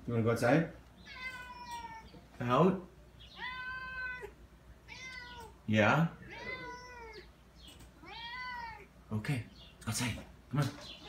You want to go outside? Out? Yeah? Okay, outside. Come on.